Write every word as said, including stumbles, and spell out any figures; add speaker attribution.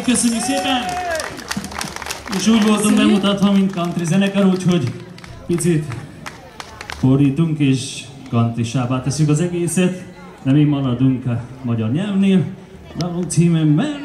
Speaker 1: köszönjük szépen! És úgy voltunk bemutatva, mint country zenekar, úgyhogy picit fordítunk és countrysábbá tesszük az egészet, de mi maradunk a magyar nyelvnél. Dalunk címe Merry